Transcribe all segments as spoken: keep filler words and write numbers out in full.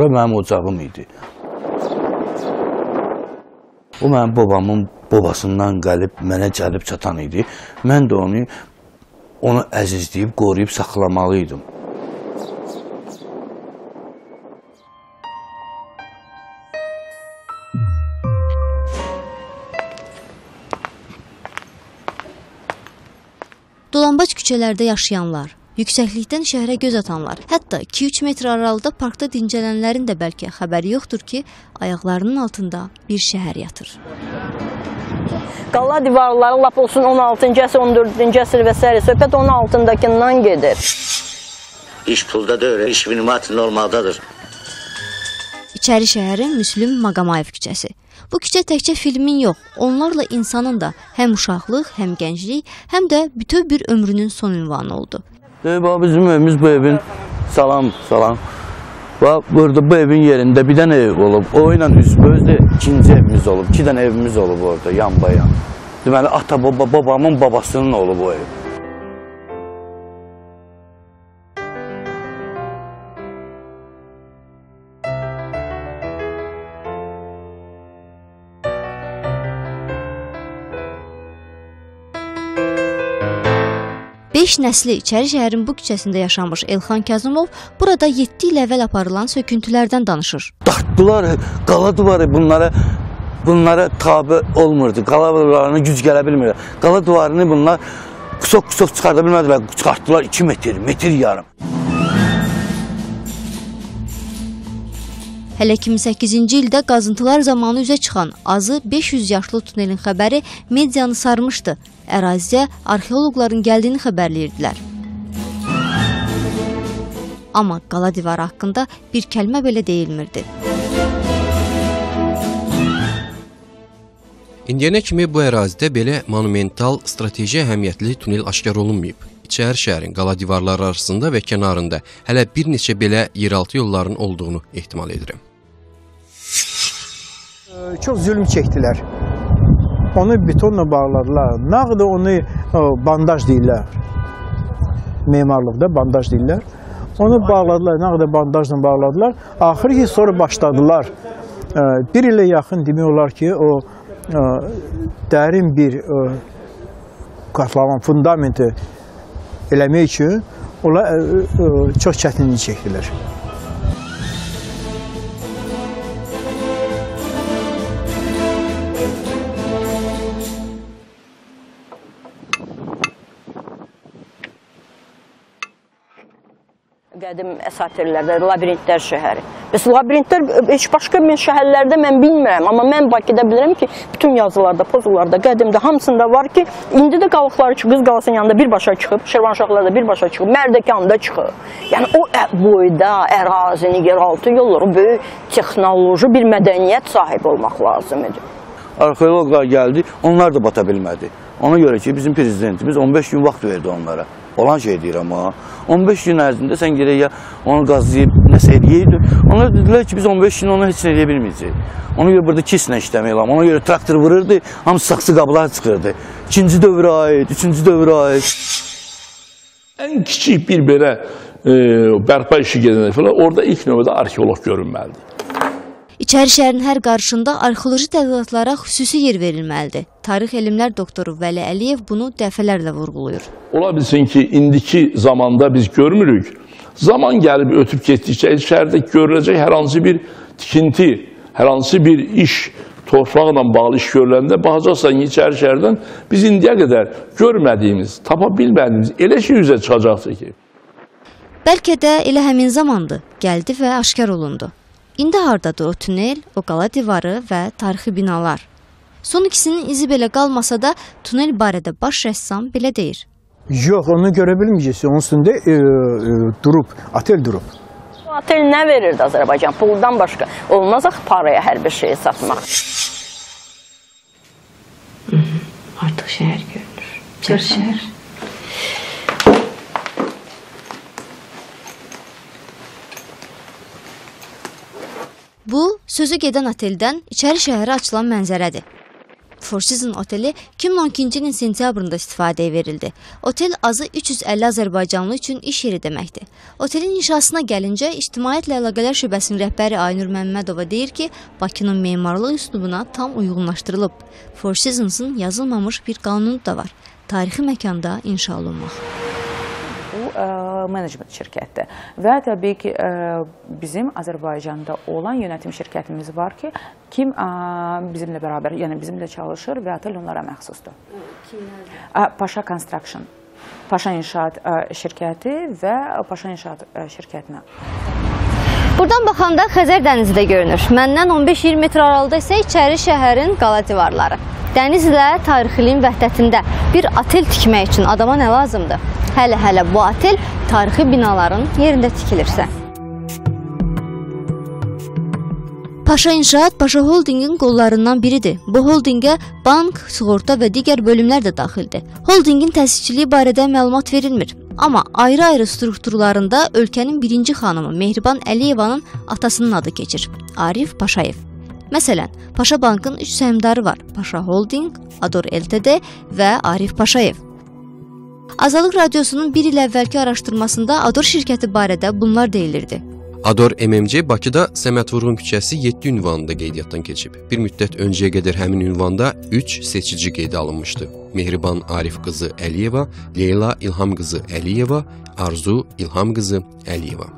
Bura mənim ocağım idi. O mənim babamın babasından gəlib, mənə gəlib çatan idi. Mən də onu, onu əzizləyib, qoruyub, saxlamalıydım. Dolambac küçələrdə yaşayanlar, yüksəklikdən şəhərə göz atanlar, hətta iki üç metr aralıda parkda dincələnlərin də bəlkə xəbəri yoxdur ki, ayaqlarının altında bir şəhər yatır. Qala divarları lap olsun on altıncı əsr, on dördüncü əsr və s. söhbət onun altındakından gedir. İş pulda deyil, iş minimat normaldadır. İçəri şəhərin Müslüm Maqamayev küçəsi. Bu küçə təkcə filmin yox, onlarla insanın da həm uşaqlıq, həm gənclik, həm də bütöv bir ömrünün son ünvanı oldu. Deyib, bizim evimiz bu evin, salam, salam. Bax, burada bu evin yerində bir dənə ev olub, o ilə üzbözdə ikinci evimiz olub, iki dənə evimiz olub orada, yan bayan. Deməli, ata, baba, babamın babasının olub o ev. Beş nəsli İçəri şəhərin bu küçəsində yaşamış Elxan Kazımov burada yeddi il əvvəl aparılan söküntülərdən danışır. Dartdılar, qala divarı bunlara, bunlara tabi olmurdu. Qala divarına güc gələ bilmirdi. Qala divarını bunlar qusok-qusok çıxarda bilmədilər. Çıxartdılar iki metr, metr yarım. Hələ iki min səkkizinci ildə qazıntılar zamanı üzə çıxan azı beş yüz yaşlı tunelin xəbəri medianı sarmışdı. Əraziyə arxeoloqların gəldiyini xəbərləyirdilər. Amma qala divarı haqqında bir kəlmə belə deyilmirdi. İndiyənə kimi bu ərazidə belə monumental, strateji əhəmiyyətli tunel aşkar olunmayıb. İçəri şəhərin qala divarları arasında və kənarında hələ bir neçə belə yeraltı yolların olduğunu ehtimal edirəm. Çox zülm çəkdilər. Onu betonla bağladılar. Nağdı onu bandaj deyirlər. Memarlıqda bandaj deyirlər. Onu bağladılar, nağdı bandajla bağladılar. Axır ki, sonra başladılar. Bir ilə yaxın demək olar ki, o dərin bir qatlaman, fundamenti eləmək üçün onlar çox çətinlik çəkdilər. Qədim əsatirlərdə, labirintlər şəhəri. Bəs labirintlər heç başqa bir şəhərlərdə mən bilmirəm, amma mən Bakıda bilirəm ki, bütün yazılarda, pozullarda, qədimdə hamısında var ki, indi də qalıqları ki, Qız Qalasının yanında birbaşa çıxıb, Şirvanşahlarda birbaşa çıxıb, Mərdəkanda çıxıb. Yəni o boyda ərazini, yeraltı yolları, böyük texnoloji bir mədəniyyət sahib olmaq lazımdır. Arxeoloqlar gəldi, onlar da bata bilmədi. Ona görə ki, bizim prezidentimiz on beş gün vaxt verdi onlara. Olan şey deyirəm ha. on beş gün ərzində sən gedək ya onu qazlayıb nəsə eləyəydi. Onlar dedilər ki, biz on beş gün onu heç nə eləyə bilməyəcək. Ona görə burada kislə işləmək lazım. Ona görə traktor vururdu, hamısı saxsı qablar çıxırdı. İkinci dövrə aid, üçüncü dövrə aid. Ən kiçik bir belə e, bərpa işi gedəndə falan, orada ilk növbədə arxeolog görünməlidir. İçəri şəhərin hər qarşında arxeoloji tədqiqatlara xüsusi yer verilməlidir. Tarix elmlər doktoru Vəli Əliyev bunu dəfələrlə vurğulayır. Ola bilsin ki, indiki zamanda biz görmürük. Zaman gəlib ötüb getdikcə şəhərdə görüləcək hər hansı bir tikinti, hər hansı bir iş, torpaqla bağlı iş görüləndə baxacaqsan ki, içəri şəhərdən biz indiyə qədər görmədiyimiz, tapa bilmədiyimiz elə şey üzə çıxacaqsa ki. Bəlkə də elə həmin zamandır, gəldi və aşkar olundu. İndi hardadır o tunel, o qala divarı və tarixi binalar? Son ikisinin izi belə qalmasa da tunel barədə baş rəssam belə deyir. Yox, onu görə bilməyəcəksin. Onun üstündə e, e, durub, otel durub. Otel nə verirdi Azərbaycan? Puldan başqa. Olmaz axı paraya hər bir şeyi satmaq. Hı -hı. Artıq şəhər görünür. Çar şəhər. Bu, sözü gedən oteldən içəri şəhərə açılan mənzərədir. Four Seasons oteli iki min on ikinci ilin sentyabrında istifadəyə verildi. Otel azı üç yüz əlli azərbaycanlı üçün iş yeri deməkdir. Otelin inşasına gəlincə, İctimaiyyətlə Əlaqələr Şöbəsinin rəhbəri Aynur Məmmədova deyir ki, Bakının memarlıq üslubuna tam uyğunlaşdırılıb. Four Seasons'ın yazılmamış bir qanunu da var. Tarixi məkanda inşa olunmaq. Bu ə, menecment şirkətdir və təbii ki ə, bizim Azərbaycanda olan yönetim şirkətimiz var ki, kim ə, bizimlə bərabər, yəni bizimlə çalışır və otel onlara məxsusdur. Kimlərdir? Paşa Construction, Paşa İnşaat ə, şirkəti və Paşa İnşaat ə, şirkətinə. Buradan baxanda Xəzər dənizi də görünür. Məndən on beş iyirmi metr aralıda isə içəri şəhərin qala divarları. Dənizlə tarixiliyin vəhdətində bir otel tikmək üçün adama nə lazımdır? Hələ-hələ bu otel tarixi binaların yerində tikilirsə. Paşa İnşaat Paşa Holdingin qollarından biridir. Bu holdingə bank, sığorta və digər bölümlər də daxildir. Holdingin təsisçiliyi barədə məlumat verilmir. Amma ayrı-ayrı strukturlarında ölkənin birinci xanımı Mehriban Əliyevanın atasının adı keçir. Arif Paşayev. Məsələn, Paşa Bankın üç səhmdarı var. Paşa Holding, Ador L T D və Arif Paşayev. Azalıq Radiosunun bir il əvvəlki araşdırmasında Ador şirkəti barədə bunlar deyilirdi. Ador M M C Bakıda Səməd Vurğun küçəsi yeddi ünvanında qeydiyyatdan keçib. Bir müddət öncəyə qədər həmin ünvanda üç seçici qeydə alınmışdı. Mehriban Arif qızı Əliyeva, Leyla İlham qızı Əliyeva, Arzu İlham qızı Əliyeva.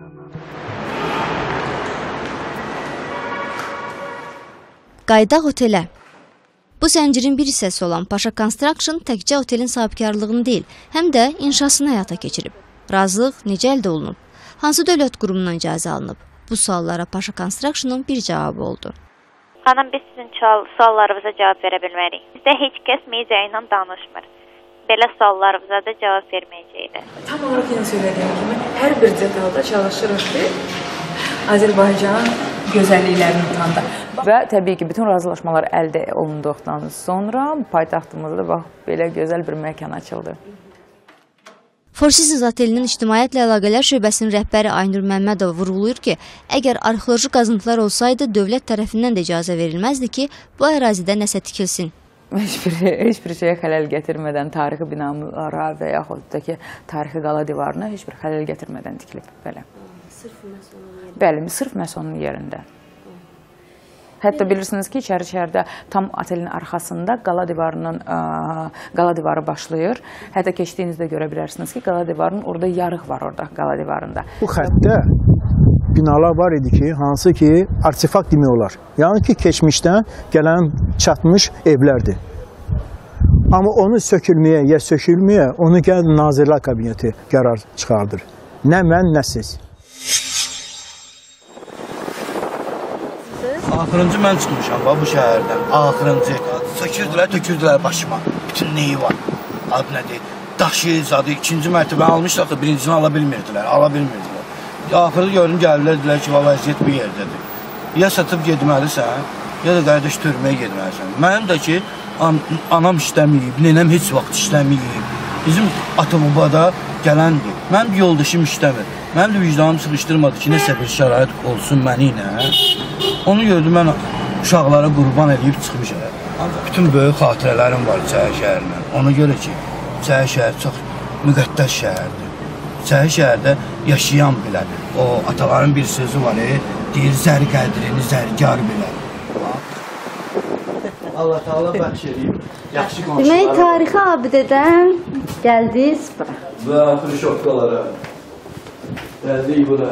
Qaydaq otelə. Bu zəncirin bir hissəsi olan Paşa Construction təkcə otelin sahibkarlığını deyil, həm də inşasını həyata keçirib. Razılıq necə əldə olunub? Hansı dövlət qurumundan icazə alınıb? Bu suallara Paşa Construction'ın bir cavabı oldu. Xanım, biz sizin suallarınıza cavab verə bilmərik. Bizdə heç kəs media ilə danışmır. Belə suallarınıza da cavab verməyəcəkdir. Tam olaraq yine söylədiyim kimi, hər bir detalda çalışırıq ki, Azərbaycanın gözəlliklərini tanıda. Və təbii ki, bütün razılaşmalar əldə olunduqdan sonra paytaxtımızda bax, belə gözəl bir məkan açıldı. Four Seasons otelinin İctimaiyyətlə Əlaqələr Şöbəsinin rəhbəri Aynur Məmmədova vurğulayır ki, əgər arxeoloji qazıntılar olsaydı, dövlət tərəfindən də icazə verilməzdi ki, bu ərazidə nəsə tikilsin. Heç bir, heç bir şeyə xələl gətirmədən tarixi binalara və yaxud da ki, tarixi qala divarına heç bir xələl gətirmədən tikilib belə. Sırf məhz onun yerində? Bəli, sırf məhz onun yerində. Hətta bilirsiniz ki, içəri-içəridə tam otelin arxasında qala divarının ə, qala divarı başlayır. Hətta keçdiyinizdə görə bilərsiniz ki, qala divarının orada yarıq var orada qala divarında. Bu xəttdə binalar var idi ki, hansı ki artefakt demək olar. Yəni ki, keçmişdən gələn çatmış evlərdir. Amma onu sökülməyə ya sökülməyə, onu gəl Nazirlər Kabineti qərar çıxardır. Nə mən, nə siz. Axırıncı mən çıxmışam bu şəhərdən. Axırıncı. Sökürdülər, tökürdülər başıma. Bütün neyi var? Adı nədir? Daşı, zadı. İkinci mərtəbə almışlar da birincisini ala bilmirdilər. Ala bilmirdilər. Axırı gördüm, gəldilər, dedilər ki, vəziyyət bir yerdədir. Ya satıb getməlisən, ya da qardaş törməyə getməlisən. Mənim də ki, an anam işləməyib, nənəm heç vaxt işləməyib. Bizim ata-babada gələndir. Mənim yoldaşım işləmir. Mənim də vicdanım sıxışdırmadı ki, nəsə bir şərait olsun məni ilə. Onu gördüm, mən uşaqlara qurban edib çıxmışam. Bütün böyük xatirələrim var Çəyi şəhərindən. Ona görə ki, Çəyi şəhər çox müqəddəs şəhərdir. Çəyi şəhərdə yaşayan bilər. O, ataların bir sözü var, e, deyir, zər qədrini zərgar bilər. Allah Teala bəxş edeyim. Yaxşı qonşular. Demək, tarixi abidədən gəldiniz bura. Və axırı şokkalara. Gəldik bura.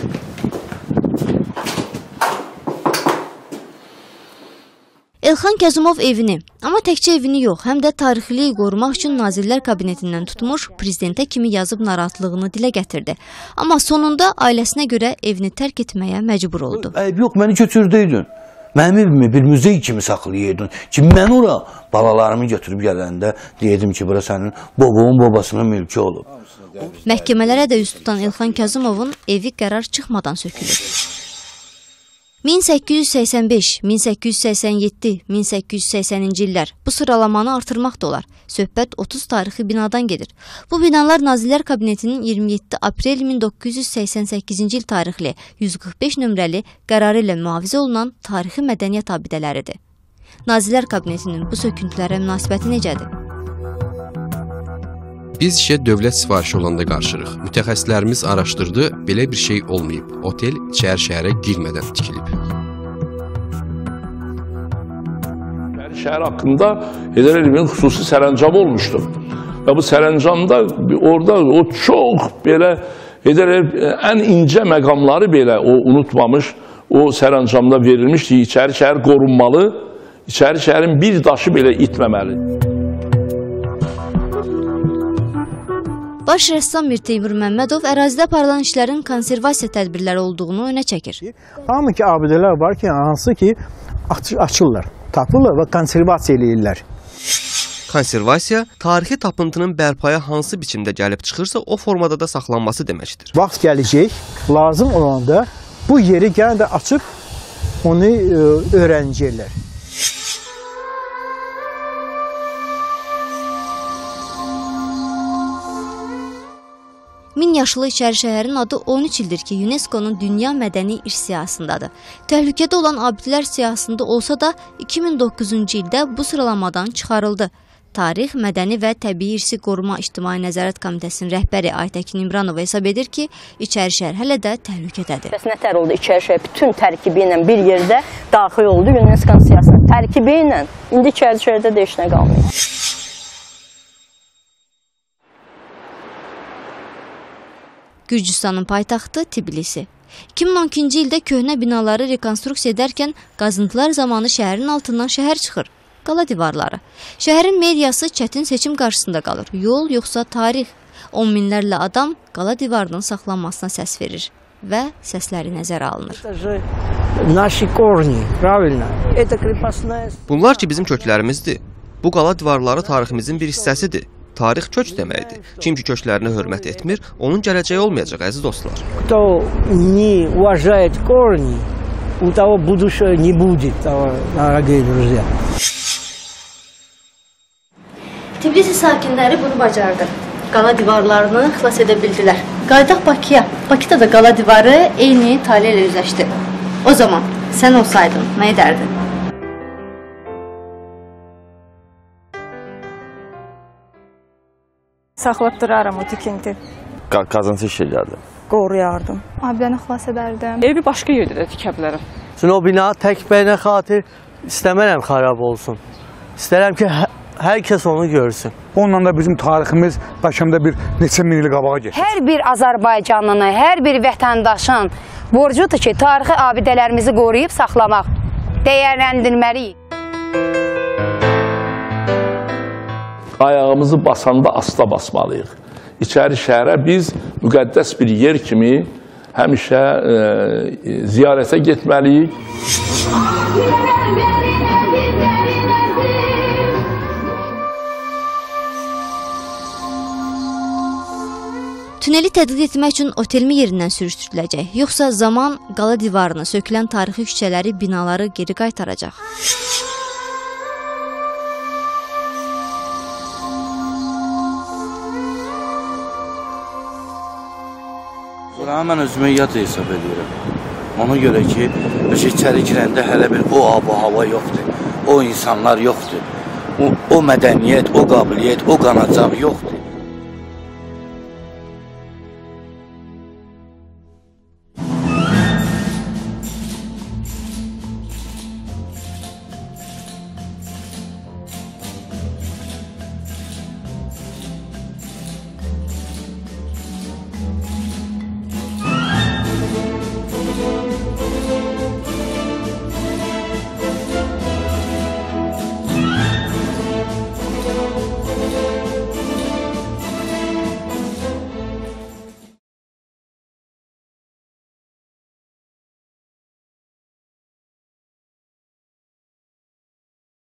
Elxan Kəzimov evini, amma təkcə evini yox, həm də tarixiliyi qorumaq üçün Nazirlər Kabinetindən tutmuş, prezidentə kimi yazıb narahatlığını dilə gətirdi. Amma sonunda ailəsinə görə evini tərk etməyə məcbur oldu. Əyb yox, məni götürdüydün. Mənim evimi bir muzey kimi saxlayırdın ki, mən ora balalarımı götürüb gələndə deyirdim ki, bura sənin babamın babasının mülkü olub. Məhkəmələrə də üz tutan Elxan Kəzimovun evi qərar çıxmadan sökülür. min səkkiz yüz səksən beş, min səkkiz yüz səksən yeddi, min səkkiz yüz səksəninci illər. Bu sıralamanı artırmaq da olar. Söhbət otuz tarixi binadan gedir. Bu binalar Nazirlər Kabinetinin iyirmi yeddi aprel min doqquz yüz səksən səkkizinci il tarixli yüz qırx beş nömrəli qərarı ilə mühafizə olunan tarixi mədəniyyət abidələridir. Nazirlər Kabinetinin bu söküntülərə münasibəti necədir? Biz işə dövlət sifarişi olanda qarşırıq. Mütəxəssislərimiz araşdırdı, belə bir şey olmayıb. Otel İçəri şəhərə girmədən tikilib. İçəri şəhər haqqında Heydər Əliyevin xüsusi sərəncamı olmuşdur. Və bu sərəncamda orada o çox belə Heydər Əliyev ən incə məqamları belə o unutmamış, o sərəncamda verilmişdi. İçəri şəhər qorunmalı, İçəri şəhərin bir daşı belə itməməli. Baş rəssam Mir Teymur Məmmədov ərazidə aparılan işlərin konservasiya tədbirləri olduğunu önə çəkir. Hamı ki, abidələr var ki, hansı ki, aç açırlar, tapırlar və konservasiya eləyirlər. Konservasiya, tarixi tapıntının bərpaya hansı biçimdə gəlib çıxırsa, o formada da saxlanması deməkdir. Vaxt gələcək, lazım olanda bu yeri yenə də açıb onu ə, öyrənəcəklər. Min yaşlı İçəri şəhərin adı on üç ildir ki, UNESCO-nun Dünya Mədəni İrs siyahısındadır. Təhlükədə olan abidələr siyahısında olsa da iki min doqquzuncu ildə bu sıralamadan çıxarıldı. Tarix, Mədəni və Təbii İrsi Qoruma İctimai Nəzarət Komitəsinin rəhbəri Aytəkin İmranova hesab edir ki, İçəri şəhər hələ də təhlükədədir. Bəs nətər oldu İçəri şəhər bütün tərkibi ilə bir yerdə daxil oldu UNESCO siyahısına. Tərkibi ilə indi İçəri şəhərdə də heç nə qalmayıb. Gürcüstanın paytaxtı Tbilisi. iki min on ikinci ildə köhnə binaları rekonstruksiya edərkən qazıntılar zamanı şəhərin altından şəhər çıxır. Qala divarları. Şəhərin meriyası çətin seçim qarşısında qalır. Yol yoxsa tarix? On minlərlə adam qala divarının saxlanmasına səs verir və səsləri nəzərə alınır. Bunlar ki, bizim köklərimizdir. Bu qala divarları tariximizin bir hissəsidir. Tarix kök deməkdir. Kim ki köklərinə hörmət etmir, onun gələcəyi olmayacaq, əziz dostlar. Tbilisi sakinləri bunu bacardı. Qala divarlarını xilas edə bildilər. Qaydaq Bakıya. Bakıda da qala divarı eyni tale ilə üzləşdi. O zaman sən olsaydın, nə edərdin? Saxlatdıraram o tikinti. Qazıntı işə gəldim. Qoruyardım. Abidəni xilas edərdim. Evi başqa yerdə də tikə bilərəm. Çünki o bina tək bəyinə xatir istəmərəm xarab olsun. İstərəm ki, hə hər kəs onu görsün. Onunla da bizim tariximiz bəlkə bir neçə min il qabağa getdi. Hər bir Azərbaycanlının, hər bir vətəndaşın borcudur ki, tarixi abidələrimizi qoruyub saxlamaq, dəyərləndirməliyik. Ayağımızı basanda asta basmalıyıq. İçəri şəhərə biz müqəddəs bir yer kimi həmişə e, ziyarətə getməliyik. Tüneli tədqiq etmək üçün otelmi yerindən sürüşdürüləcək, yoxsa zaman qala divarını, sökülən tarixi küçələri, binaları geri qaytaracaq? Mən özümə yad hesab edirəm. Ona görə ki, içəri girəndə hələ bir o ab-hava yoxdur, o insanlar yoxdur, o, o mədəniyyət, o qabiliyyət, o qanacaq yoxdur.